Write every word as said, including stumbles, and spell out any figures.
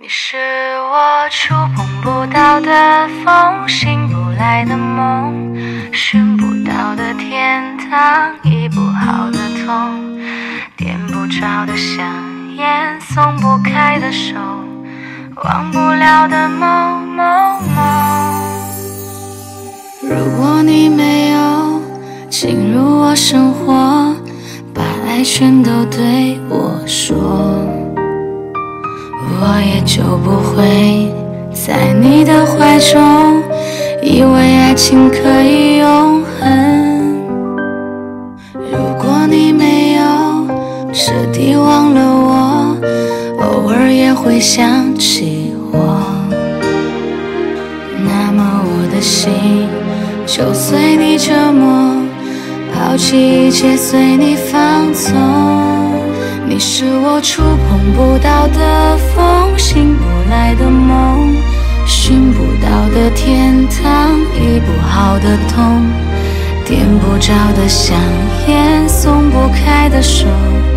你是我触碰不到的风，醒不来的梦，寻不到的天堂，医不好的痛，点不着的香烟，松不开的手，忘不了的某某某。 如果你没有进入我生活，把爱全都对我说，我也就不会在你的怀中以为爱情可以永恒。如果你没有彻底忘了我，偶尔也会想起我，那么我的心就随你折磨，抛弃一切随你放纵。你是我触碰不到的风，醒不来的梦，寻不到的天堂，医不好的痛，点不着的香烟，松不开的手，